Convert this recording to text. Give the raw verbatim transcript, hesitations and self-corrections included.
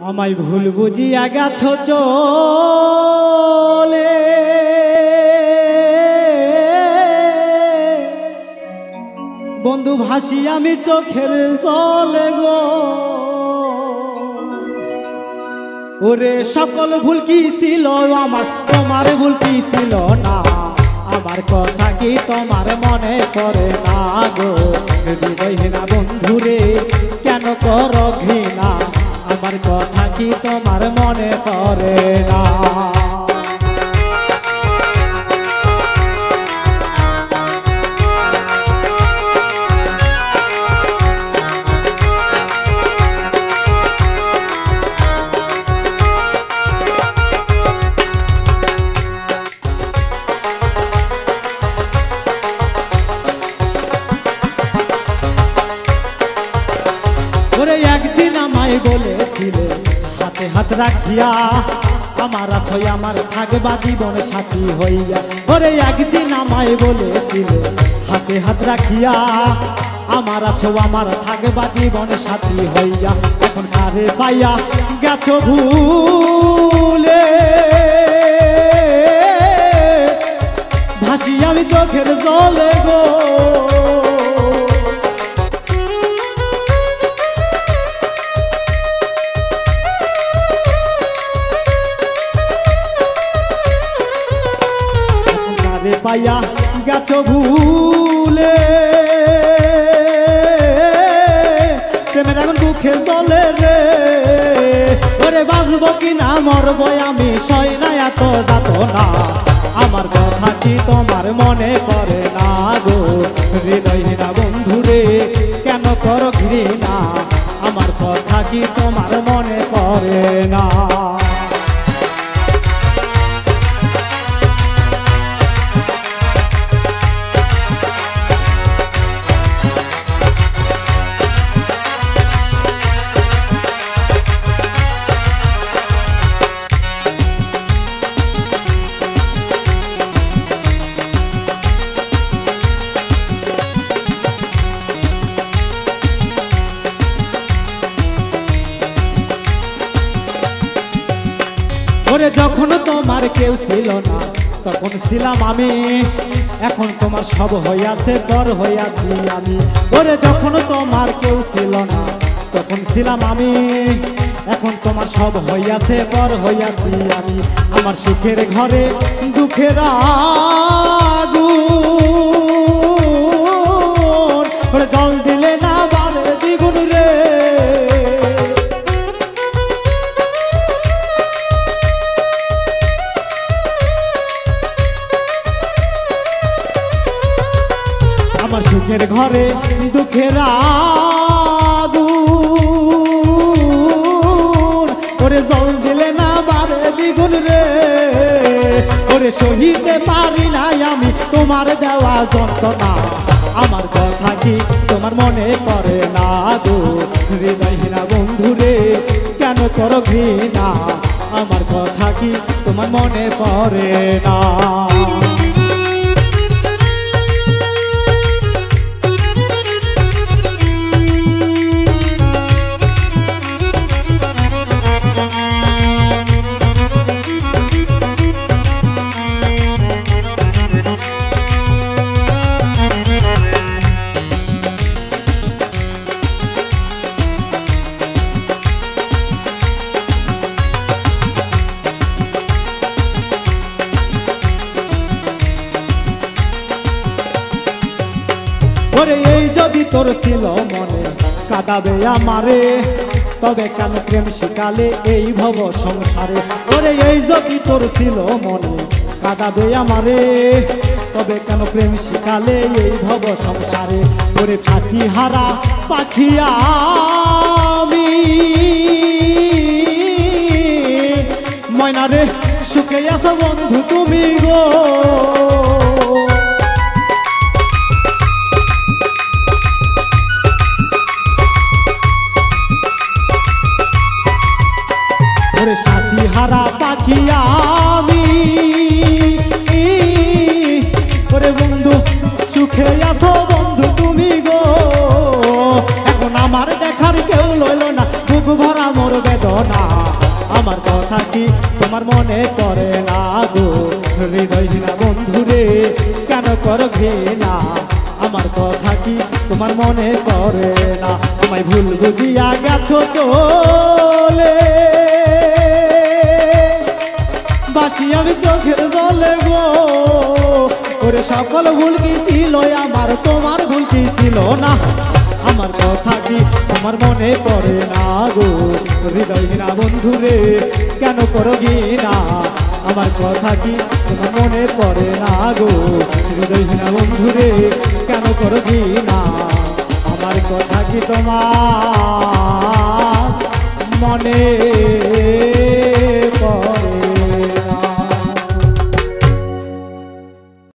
আমায় ভুল বুঝিয়া গেছো চলে বন্ধু ভাসি আমি চোখের জলে গো ওরে সকল ভুল কি ছিল আমার তোমার ভুল কি ছিল না আমার কথা কি তোমার মনে পড়ে না গো হৃদয়হীনা বন্ধুরে কেন করো ঘৃণা আমার কথা কি তোমার মনে পড়ে না ওরে একদিন আমায় বলেছিলে হাতে হাত রাখিয়া আমার আছো আমার থাকবা জীবন সাথী হইয়া ওরে একদিন আমায় বলেছিলে হাতে হাত রাখিয়া আমার আছো আমার থাকবা জীবন সাথী হইয়া এখন কারে পাইয়া গেছো ভুলে ভাসি আমি চোখের জলে গো পাইয়া গেছো ভুলে প্রেমের এখন বুকে জলে রে ওরে বাঁচবো কিনা মরবো আমি সই না এত যাত না আমার কথা কি তোমার মনে পড়ে না গো হৃদয়হীনা বন্ধুরে কেন করো ঘৃণা আমার কথা কি তোমার মনে পড়ে না ওরে যখন তোমার কেউ ছিল না তখন ছিলাম আমি এখন তোমার সব হইয়াছে পর হইয়াছি আমি ওরে যখন তোমার কেউ ছিল না তখন ছিলাম আমি এখন তোমার সব হইয়াছে পর হইয়াছি আমি আমার সুখের ঘরে দুঃখের আগুন ওরে জল দিলে না বারে দ্বিগুণ রে আমার সুখের ঘরে দুঃখের আগুন ওরে জল দিলে না বারে দ্বিগুণ রে ওরে সহিতে পারি নাই আমি তোমার দেওয়া যন্ত্রণা আমার কথা কি তোমার মনে পড়ে না গো হৃদয়হীনা বন্ধুরে কেন করো ঘৃণা আমার কথা কি তোমার মনে পড়ে না ওরে এই যদি তোর ছিল মনে কাঁদাবে আমারে তবে কেন প্রেম শিকালে এই ভব সংসারে ওরে এই যদি তোর ছিল মনে কাঁদাবে আমারে তবে কেন প্রেম শিকালে এই ভব সংসারে ওরে ফাঁকি হারা পাখি আমি ময়না রে সুখে আছো বন্ধু তুমি গো ওরে সাথী হারা পাখি আমি ওরে বন্ধু সুখে আছো বন্ধু তুমি গো এখন আমার দেখার কেউ লইল না বুক ভরা মোর বেদনা। তোমার মনে পড়ে না গো হৃদয়হীনা বন্ধুরে কেন করো ঘৃণা আমার কথা কি তোমার মনে পড়ে না আমায় ভুল বুঝিয়া গেছো চলে বাসি আমি চোখের জলে গো ওরে সকল ভুল কি ছিল আমার তোমার ভুল কি ছিল না আমার কথা কি তোমার মনে পড়ে না গো হৃদয়হীনা বন্ধুরে কেন করো ঘৃণা আমার কথা কি তোমার মনে পড়ে না গো হৃদয়হীনা বন্ধুরে কেন করো ঘৃণা আমার কথা কি তোমার মনে